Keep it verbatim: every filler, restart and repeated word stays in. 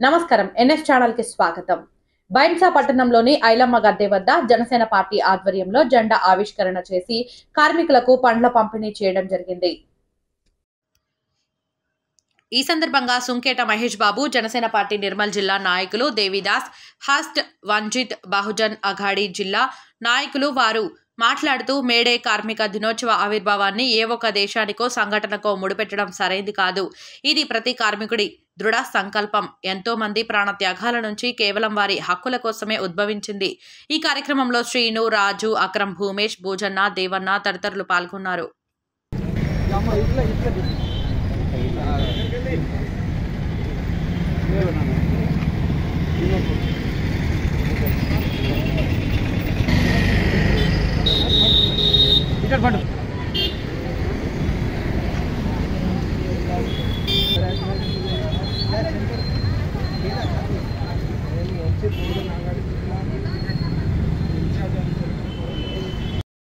నమస్కారం NS channel కి స్వాగతం. బైంసా పట్టణంలోని ఐలమ్మ గద్దె వద్ద జనసేన పార్టీ ఆధ్వర్యంలో జెండా ఆవిష్కరణ చేసి కార్మికులకు పండ్ల పంపిణీ చేయడం జరిగింది. ఈ సందర్భంగా సుంకేట మహేష్ బాబు, జనసేన పార్టీ నిర్మల్ జిల్లా నాయకులు దేవిదాస్, హస్ట్, వంజిత్, బహుజన్ అఘాడీ జిల్లా నాయకులు వారు మాట్లాడుతూ మేడే కార్మిక దినోత్సవ ఆవిర్భావాన్ని ఏ ఒక్క దేశానికో సంఘటనకో ముడిపెట్టడం సరైంది కాదు. ఇది ప్రతి కార్మికుడి దృఢ సంకల్పం. ఎంతో మంది ప్రాణ త్యాగాల నుంచి కేవలం వారి హక్కుల కోసమే ఉద్భవించింది. ఈ కార్యక్రమంలో శ్రీను, రాజు, అక్రమ్, భూమేష్, భూజన్న, దేవన్న తదితరులు పాల్గొన్నారు. పడు